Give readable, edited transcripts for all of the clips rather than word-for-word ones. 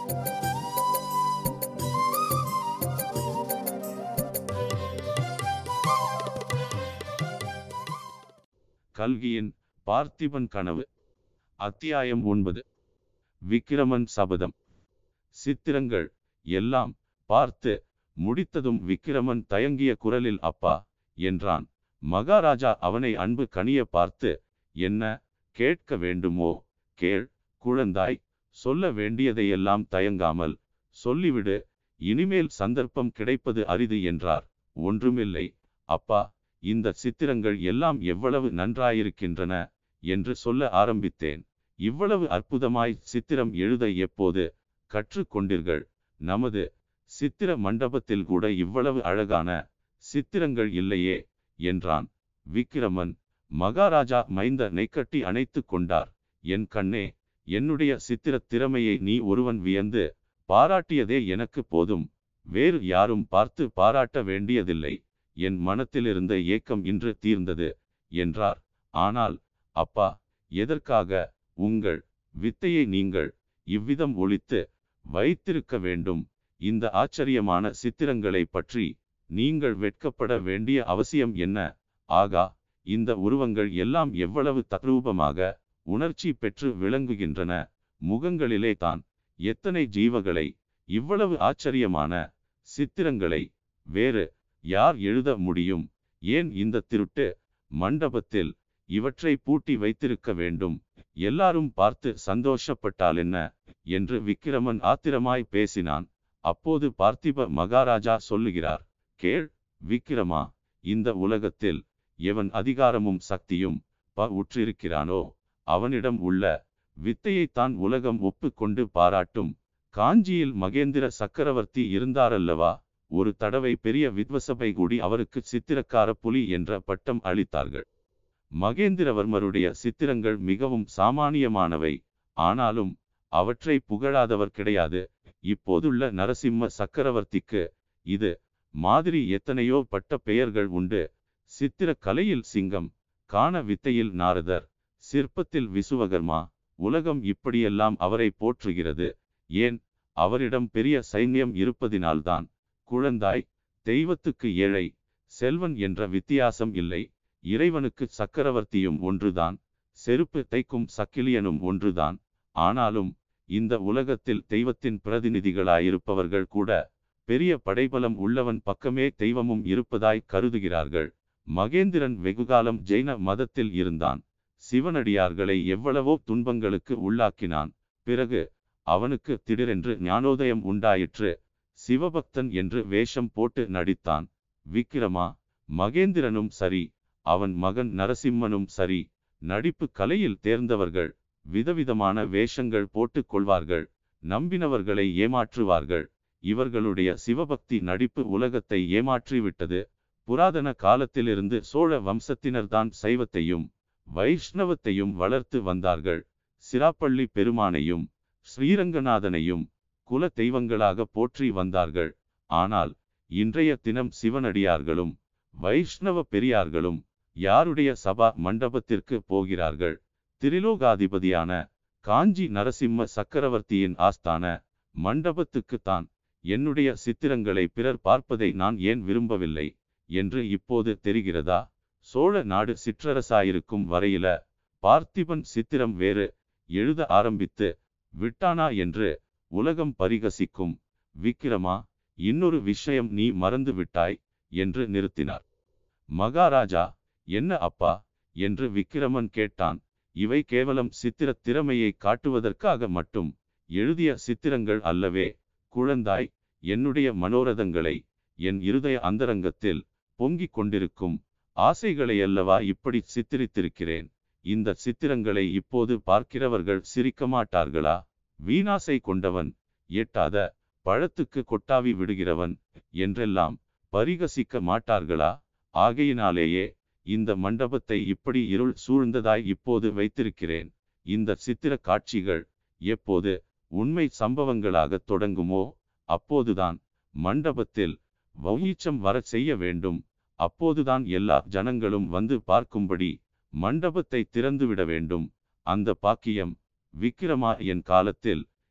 கல்கியின் பார்த்திபன் கனவு. அத்தியாயம் 9. விக்கிரமன் சபதம். சித்திரங்கள் எல்லாம் பார்த்து முடித்ததும் விக்கிரமன் தயங்கிய குரலில் அப்பா என்றான். மகாராஜா அவனை அன்பு கனிய பார்த்து, என்ன கேட்க வேண்டுமோ கேள் குழந்தாய், சொல்ல வேண்டியதையெல்லாம் தயங்காமல் சொல்லிவிடு, இனிமேல் சந்தர்ப்பம் கிடைப்பது அரிது என்றார். ஒன்றுமில்லை அப்பா, இந்த சித்திரங்கள் எல்லாம் எவ்வளவு நன்றாயிருக்கின்றன என்று சொல்ல ஆரம்பித்தேன். இவ்வளவு அற்புதமாய் சித்திரம் எழுத எப்போது கற்றுக்கொண்டீர்கள்? நமது சித்திர மண்டபத்தில் கூட இவ்வளவு அழகான சித்திரங்கள் இல்லையே என்றான். விக்கிரமன் மகாராஜா மைந்தனை கட்டி அணைத்து கொண்டார். என் கண்ணே, என்னுடைய சித்திர திறமையை நீ ஒருவன் வியந்து பாராட்டியதே எனக்கு போதும். வேறு யாரும் பார்த்து பாராட்ட வேண்டியதில்லை. என் மனத்திலிருந்த ஏக்கம் இன்று தீர்ந்தது என்றார். ஆனால் அப்பா, எதற்காக உங்கள் வித்தையை நீங்கள் இவ்விதம் ஒளித்து வைத்திருக்க வேண்டும்? இந்த ஆச்சரியமான சித்திரங்களை பற்றி நீங்கள் வெட்கப்பட வேண்டிய அவசியம் என்ன? ஆகா, இந்த உருவங்கள் எல்லாம் எவ்வளவு தத்ரூபமாக உணர்ச்சி பெற்று விளங்குகின்றன. முகங்களிலே தான் எத்தனை ஜீவகளை! இவ்வளவு ஆச்சரியமான சித்திரங்களை வேறு யார் எழுத முடியும்? ஏன் இந்த திருட்டு மண்டபத்தில் இவற்றை பூட்டி வைத்திருக்க வேண்டும்? எல்லாரும் பார்த்து சந்தோஷப்பட்டால் என்ன என்று விக்கிரமன் ஆத்திரமாய் பேசினான். அப்போது பார்த்திப மகாராஜா சொல்லுகிறார், கேள் விக்கிரமா, இந்த உலகத்தில் எவன் அதிகாரமும் சக்தியும் உற்றிருக்கிறானோ அவனிடம் உள்ள வித்தையைத்தான் உலகம் ஒப்பு கொண்டு பாராட்டும். காஞ்சியில் மகேந்திர சக்கரவர்த்தி இருந்தாரல்லவா, ஒரு தடவை பெரிய வித்வசபை கூடி அவருக்கு சித்திரக்கார புலி என்ற பட்டம் அளித்தார்கள். மகேந்திரவர்மருடைய சித்திரங்கள் மிகவும் சாமானியமானவை. ஆனாலும் அவற்றை புகழாதவர் கிடையாது. இப்போதுள்ள நரசிம்ம சக்கரவர்த்திக்கு இது மாதிரி எத்தனையோ பட்ட பெயர்கள் உண்டு. சித்திர கலையில் சிங்கம், காண வித்தையில் நாரதர், சிற்பத்தில் விசுவகர்மா. உலகம் இப்படியெல்லாம் அவரை போற்றுகிறது. ஏன்? அவரிடம் பெரிய சைன்யம் இருப்பதினால்தான். குழந்தாய், தெய்வத்துக்கு ஏழை செல்வன் என்ற வித்தியாசம் இல்லை. இறைவனுக்கு சக்கரவர்த்தியும் ஒன்றுதான், செருப்பு தைக்கும் சக்கிலியனும் ஒன்றுதான். ஆனாலும் இந்த உலகத்தில் தெய்வத்தின் பிரதிநிதிகளாயிருப்பவர்கள் கூட பெரிய படைபலம் உள்ளவன் பக்கமே தெய்வமும் இருப்பதாய் கருதுகிறார்கள். மகேந்திரன் வெகுகாலம் ஜெயின மதத்தில் இருந்தான். சிவனடியார்களை எவ்வளவோ துன்பங்களுக்கு உள்ளாக்கினான். பிறகு அவனுக்கு திடீரென்று ஞானோதயம் உண்டாயிற்று. சிவபக்தன் என்று வேஷம் போட்டு நடித்தான். விக்கிரமா, மகேந்திரனும் சரி, அவன் மகன் நரசிம்மனும் சரி, நடிப்பு கலையில் தேர்ந்தவர்கள். விதவிதமான வேஷங்கள் போட்டு கொள்வார்கள், நம்பினவர்களை ஏமாற்றுவார்கள். இவர்களுடைய சிவபக்தி நடிப்பு உலகத்தை ஏமாற்றிவிட்டது. புராதன காலத்திலிருந்து சோழ வம்சத்தினர்தான் சைவத்தையும் வைஷ்ணவத்தையும் வளர்த்து வந்தார்கள். சிராப்பள்ளி பெருமானையும் ஸ்ரீரங்கநாதனையும் குல தெய்வங்களாக போற்றி வந்தார்கள். ஆனால் இன்றைய தினம் சிவனடியார்களும் வைஷ்ணவ பெரியார்களும் யாருடைய சபா மண்டபத்திற்கு போகிறார்கள்? திரிலோகாதிபதியான காஞ்சி நரசிம்ம சக்கரவர்த்தியின் ஆஸ்தான மண்டபத்துக்குத்தான். என்னுடைய சித்திரங்களை பிறர் பார்ப்பதை நான் ஏன் விரும்பவில்லை என்று இப்போது தெரிகிறதா? சோழ நாடு சிற்றரசாயிருக்கும் வரையில பார்த்திபன் சித்திரம் வேறு எழுத ஆரம்பித்து விட்டானா என்று உலகம் பரிகசிக்கும். விக்கிரமா, இன்னொரு விஷயம் நீ மறந்து விட்டாய் என்று நிறுத்தினார். மகாராஜா, என்ன அப்பா என்று விக்கிரமன் கேட்டான். இவை கேவலம் சித்திர திறமையை காட்டுவதற்காக மட்டும் எழுதிய சித்திரங்கள் அல்லவே குழந்தாய். என்னுடைய மனோரதங்களை, என் இருதய அந்தரங்கத்தில் பொங்கிக் கொண்டிருக்கும் ஆசைகளையல்லவா இப்படி சித்திரித்திருக்கிறேன். இந்த சித்திரங்களை இப்போது பார்க்கிறவர்கள் சிரிக்க மாட்டார்களா? வீணாசை கொண்டவன், எட்டாத பழத்துக்கு கொட்டாவி விடுகிறவன் என்றெல்லாம் பரிகசிக்க மாட்டார்களா? ஆகையினாலேயே இந்த மண்டபத்தை இப்படி இருள் சூழ்ந்ததாய் இப்போது வைத்திருக்கிறேன். இந்த சித்திர காட்சிகள் எப்போது உண்மை சம்பவங்களாக தொடங்குமோ அப்போதுதான் மண்டபத்தில் வௌயீச்சம் வரச் செய்ய வேண்டும். அப்போதுதான் எல்லா ஜனங்களும் வந்து பார்க்கும்படி மண்டபத்தை திறந்துவிட வேண்டும். அந்த பாக்கியம் விக்கிரமா என் காலத்தில்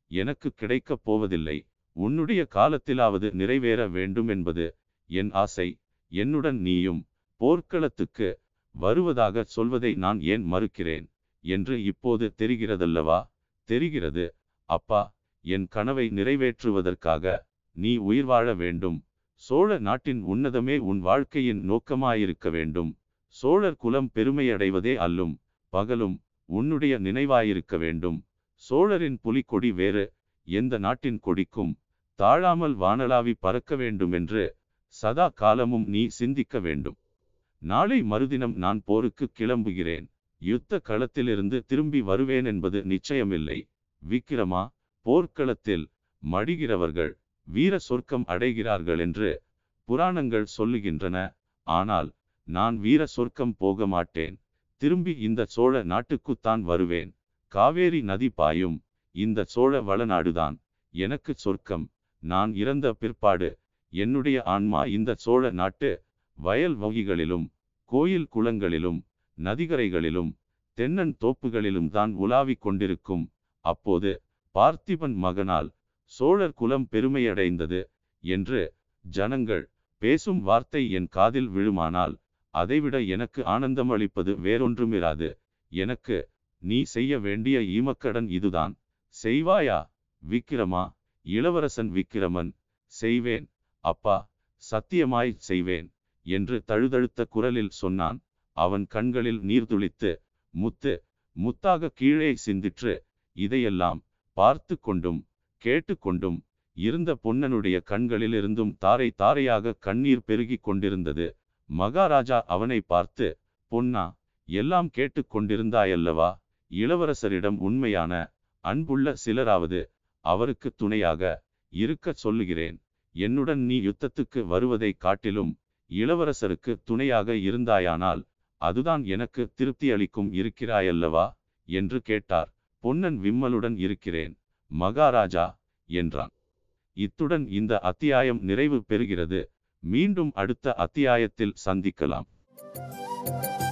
எனக்கு கிடைக்கப் போவதில்லை. உன்னுடைய காலத்திலாவது நிறைவேற வேண்டும் என்பது என் ஆசை. என்னுடன் நீயும் போர்க்களத்துக்கு வருவதாக சொல்வதை நான் ஏன் மறுக்கிறேன் என்று இப்போது தெரிகிறதல்லவா? தெரிகிறது அப்பா. என் கனவை நிறைவேற்றுவதற்காக நீ உயிர் வாழ வேண்டும். சோழ நாட்டின் உன்னதமே உன் வாழ்க்கையின் நோக்கமாயிருக்க வேண்டும். சோழர் குலம் பெருமையடைவதே அல்லும் பகலும் உன்னுடைய நினைவாயிருக்க வேண்டும். சோழரின் புலிக்கொடி வேறு எந்த நாட்டின் கொடிக்கும் தாழாமல் வானளாவி பறக்க வேண்டுமென்று சதா காலமும் நீ சிந்திக்க வேண்டும். நாளை மறுதினம் நான் போருக்கு கிளம்புகிறேன். யுத்த களத்திலிருந்து திரும்பி வருவேன் என்பது நிச்சயமில்லை. விக்கிரமா, போர்க்களத்தில் மடிகிறவர்கள் வீர சொர்க்கம் அடைகிறார்கள் என்று புராணங்கள் சொல்லுகின்றன. ஆனால் நான் வீர சொர்க்கம் போக மாட்டேன். திரும்பி இந்த சோழ நாட்டுக்குத்தான் வருவேன். காவேரி நதி பாயும் இந்த சோழ வளநாடுதான் எனக்கு சொர்க்கம். நான் இறந்த பிற்பாடு என்னுடைய ஆன்மா இந்த சோழ நாட்டு வயல் வகிகளிலும் கோயில் குளங்களிலும் நதிகரைகளிலும் தென்னன் தோப்புகளிலும் தான் உலாவிக் கொண்டிருக்கும். அப்போது பார்த்திபன் மகனால் சோழர் குலம் பெருமையடைந்தது என்று ஜனங்கள் பேசும் வார்த்தை என் காதில் விழுமானால் அதைவிட எனக்கு ஆனந்தமளிப்பது வேறொன்றுமிராது. எனக்கு நீ செய்ய வேண்டிய ஈமக்கடன் இதுதான். செய்வாயா விக்கிரமா? இளவரசன் விக்கிரமன், செய்வேன் அப்பா, சத்தியமாய் செய்வேன் என்று தழுதழுத்த குரலில் சொன்னான். அவன் கண்களில் நீர் துளித்து முத்து முத்தாக கீழே சிந்திற்று. இதையெல்லாம் பார்த்து கொண்டும் கேட்டுக்கொண்டும் இருந்த பொன்னனுடைய கண்களிலிருந்தும் தாரை தாரையாக கண்ணீர் பெருகி கொண்டிருந்தது. மகாராஜா அவனை பார்த்து, பொன்னா, எல்லாம் கேட்டு கொண்டிருந்தாயல்லவா? இளவரசரிடம் உண்மையான அன்புள்ள சிலராவது அவருக்கு துணையாக இருக்க சொல்லுகிறேன். என்னுடன் நீ யுத்தத்துக்கு வருவதை காட்டிலும் இளவரசருக்கு துணையாக இருந்தாயானால் அதுதான் எனக்கு திருப்தி அளிக்கும். இருக்கிறாயல்லவா என்று கேட்டார். பொன்னன் விம்மலுடன் இருக்கிறேன் மகாராஜா என்றான். இத்துடன் இந்த அத்தியாயம் நிறைவு பெறுகிறது. மீண்டும் அடுத்த அத்தியாயத்தில் சந்திக்கலாம்.